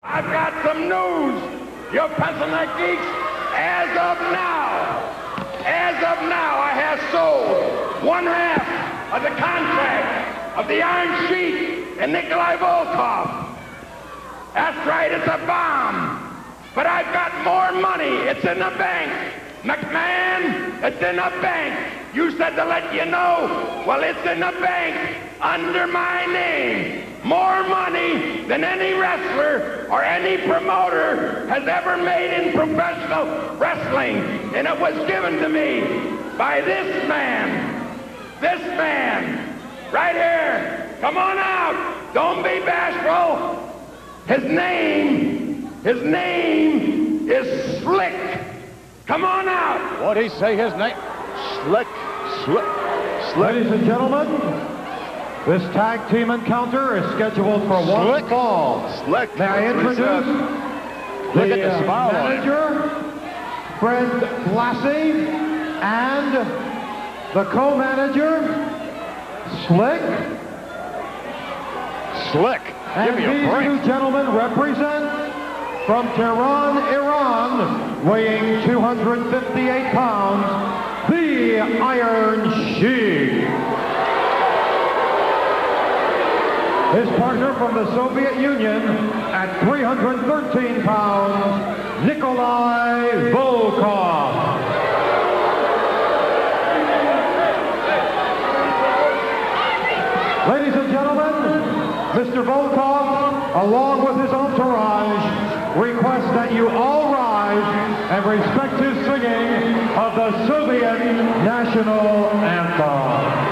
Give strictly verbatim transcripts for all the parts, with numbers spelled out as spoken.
I've got some news, you pencil-neck geeks. As of now, as of now, I have sold one half of the contract of the Iron Sheik and Nikolai Volkov. That's right, it's a bomb. But I've got more money. It's in the bank. McMahon, it's in the bank. You said to let you know. Well, it's in the bank under my name. More money than any wrestler or any promoter has ever made in professional wrestling. And it was given to me by this man. This man. Right here. Come on out. Don't be bashful. His name, his name is Slick. Come on out. What'd he say his name? Slick. Slick. Slick. Ladies and gentlemen, this tag team encounter is scheduled for one Slick. fall. Slick. May I introduce Look the, at the uh, smile manager, Fred Blassie, and the co-manager, Slick. Slick. And Give me a these break. two gentlemen represent from Tehran, Iran, weighing two hundred fifty-eight pounds, the Iron Sheik. His partner from the Soviet Union at three hundred thirteen pounds, Nikolai Volkov. Ladies and gentlemen, Mister Volkov, along with his entourage, requests that you all rise and respect his singing of the Soviet national anthem.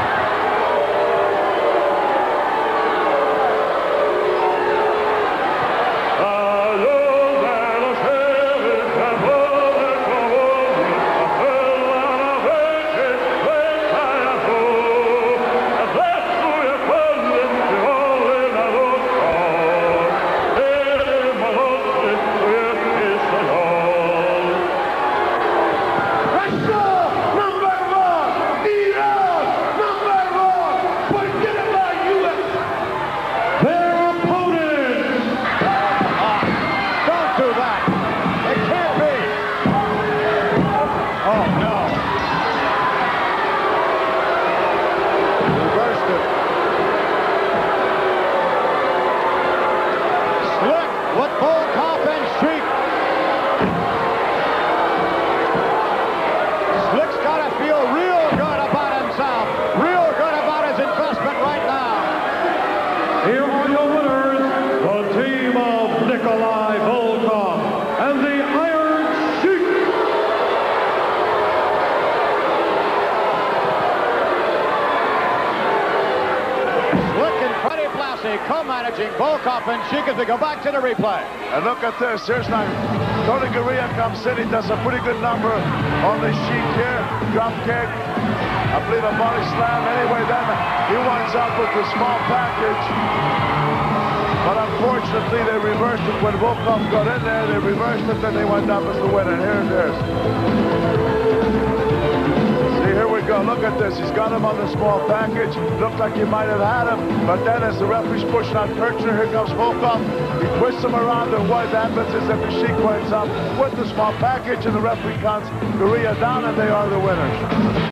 Here are your winners, the team of Nikolai Volkov and the Iron Sheik. Slick and Freddie Blassie co-managing Volkov and Sheik as we go back to the replay. And look at this. Here's now Tony Garea comes in. He does a pretty good number on the Sheik here. Drop kick. I believe a body slam. Anyway, then he winds up with the small package. But unfortunately, they reversed it when Volkov got in there. They reversed it, then they went up as the winner. Here it is. See, here we go. Look at this. He's got him on the small package. Looked like he might have had him. But then as the referee's pushing out Kirchner, here comes Volkov. He twists him around, and what happens is that the Sheik winds up with the small package, and the referee counts Garea down, and they are the winners.